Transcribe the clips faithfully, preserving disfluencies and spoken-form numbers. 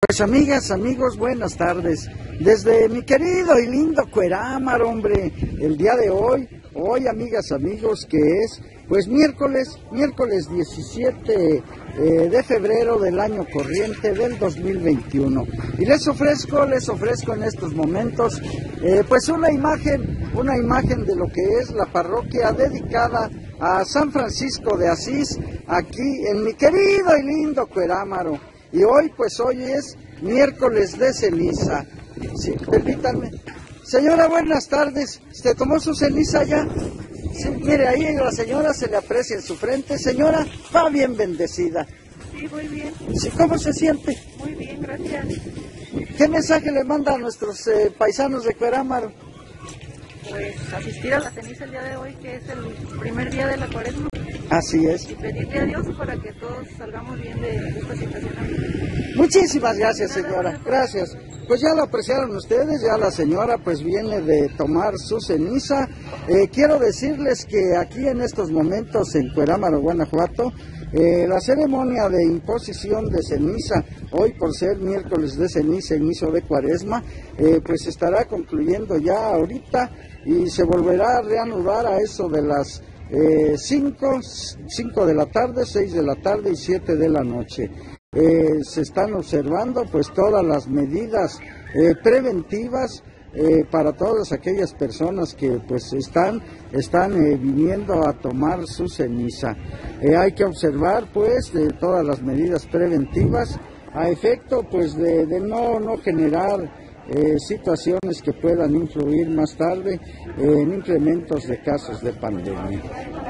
Pues amigas, amigos, buenas tardes. Desde mi querido y lindo Cuerámaro, hombre, el día de hoy, hoy amigas, amigos, que es pues miércoles, miércoles diecisiete eh, de febrero del año corriente del dos mil veintiuno. Y les ofrezco, les ofrezco en estos momentos eh, pues una imagen, una imagen de lo que es la parroquia dedicada a San Francisco de Asís, aquí en mi querido y lindo Cuerámaro. Y hoy, pues hoy es miércoles de ceniza. Sí, permítanme. Señora, buenas tardes. ¿Se tomó su ceniza ya? Sí, mire, ahí a la señora se le aprecia en su frente. Señora, va bien bendecida. Sí, muy bien. Sí, ¿cómo se siente? Muy bien, gracias. ¿Qué mensaje le manda a nuestros eh, paisanos de Cuerámaro? Pues asistir a la ceniza el día de hoy, que es el primer día de la cuaresma. Así es. Y pedirle a Dios para que todos salgamos bien de esta situación. Muchísimas gracias, señora. Gracias. Pues ya lo apreciaron ustedes, ya la señora pues viene de tomar su ceniza. Eh, quiero decirles que aquí en estos momentos en Cuerámaro, Guanajuato, eh, la ceremonia de imposición de ceniza, hoy por ser miércoles de ceniza, inicio de cuaresma, eh, pues estará concluyendo ya ahorita y se volverá a reanudar a eso de las cinco de la tarde, seis de la tarde y siete de la noche. Eh, se están observando pues todas las medidas eh, preventivas eh, para todas aquellas personas que pues están, están eh, viniendo a tomar su ceniza. Eh, hay que observar pues de todas las medidas preventivas a efecto pues de, de no, no generar Eh, situaciones que puedan influir más tarde eh, en incrementos de casos de pandemia.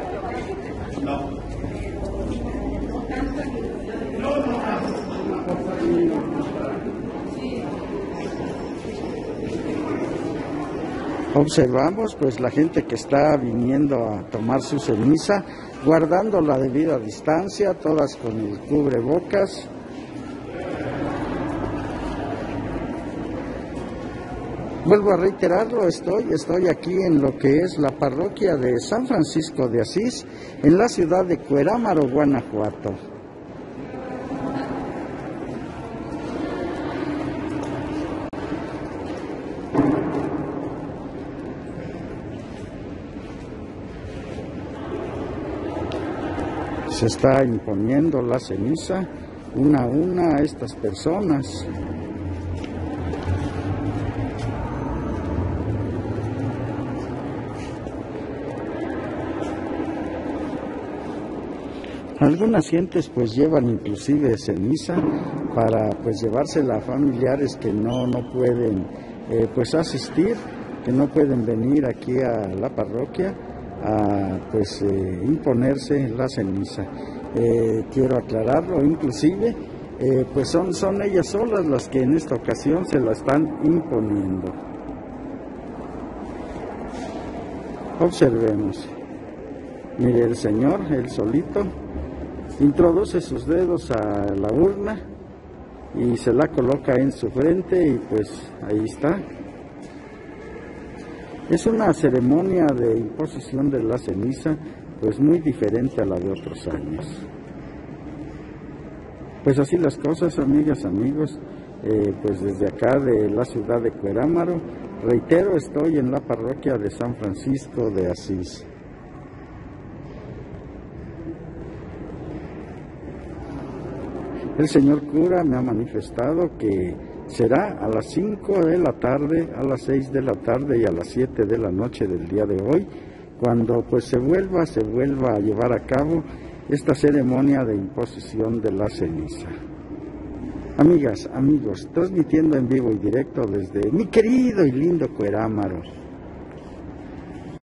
Observamos pues la gente que está viniendo a tomar su ceniza, guardando la debida distancia, todas con el cubrebocas. Vuelvo a reiterarlo, estoy, estoy aquí en lo que es la parroquia de San Francisco de Asís, en la ciudad de Cuerámaro, Guanajuato. Se está imponiendo la ceniza una a una a estas personas. Algunas gentes pues llevan inclusive ceniza para pues llevársela a familiares que no, no pueden eh, pues asistir, que no pueden venir aquí a la parroquia a pues eh, imponerse la ceniza. Eh, quiero aclararlo, inclusive eh, pues son, son ellas solas las que en esta ocasión se la están imponiendo. Observemos. Mire, el señor, él solito, introduce sus dedos a la urna y se la coloca en su frente y pues ahí está. Es una ceremonia de imposición de la ceniza pues muy diferente a la de otros años. Pues así las cosas, amigas, amigos, eh, pues desde acá de la ciudad de Cuerámaro, reitero, estoy en la parroquia de San Francisco de Asís. El señor cura me ha manifestado que será a las cinco de la tarde, a las seis de la tarde y a las siete de la noche del día de hoy, cuando pues se vuelva, se vuelva a llevar a cabo esta ceremonia de imposición de la ceniza. Amigas, amigos, transmitiendo en vivo y directo desde mi querido y lindo Cuerámaro.